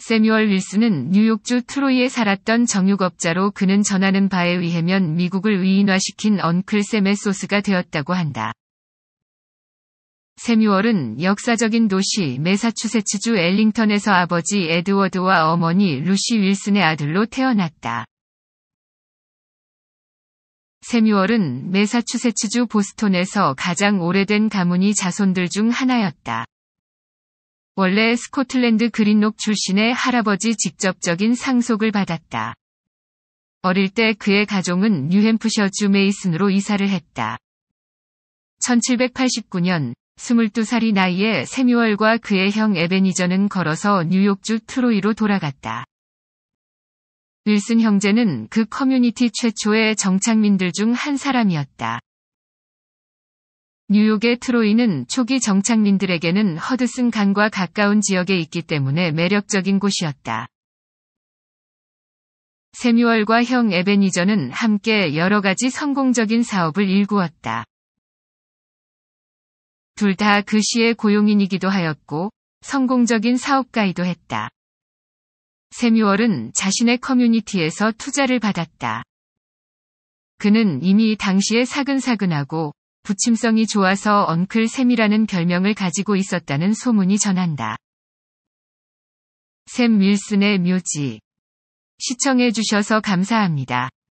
세뮤얼 윌슨은 뉴욕주 트로이에 살았던 정육업자로 그는 전하는 바에 의하면 미국을 위인화시킨 언클 샘의 소스가 되었다고 한다. 세뮤얼은 역사적인 도시 매사추세츠주 엘링턴에서 아버지 에드워드와 어머니 루시 윌슨의 아들로 태어났다. 세뮤얼은 매사추세츠주 보스톤에서 가장 오래된 가문이 자손들 중 하나였다. 원래 스코틀랜드 그린록 출신의 할아버지 직접적인 상속을 받았다. 어릴 때 그의 가족은 뉴햄프셔주 메이슨으로 이사를 했다. 1789년 22살이 나이에 세뮤얼과 그의 형 에베니저는 걸어서 뉴욕주 트로이로 돌아갔다. 윌슨 형제는 그 커뮤니티 최초의 정착민들 중 한 사람이었다. 뉴욕의 트로이는 초기 정착민들에게는 허드슨 강과 가까운 지역에 있기 때문에 매력적인 곳이었다. 세뮤얼과 형 에베니저는 함께 여러 가지 성공적인 사업을 일구었다. 둘 다 그 시의 고용인이기도 하였고 성공적인 사업가이기도 했다. 세뮤얼은 자신의 커뮤니티에서 투자를 받았다. 그는 이미 당시에 사근사근하고 부침성이 좋아서 언클 샘이라는 별명을 가지고 있었다는 소문이 전한다. 샘 윌슨의 묘지. 시청해주셔서 감사합니다.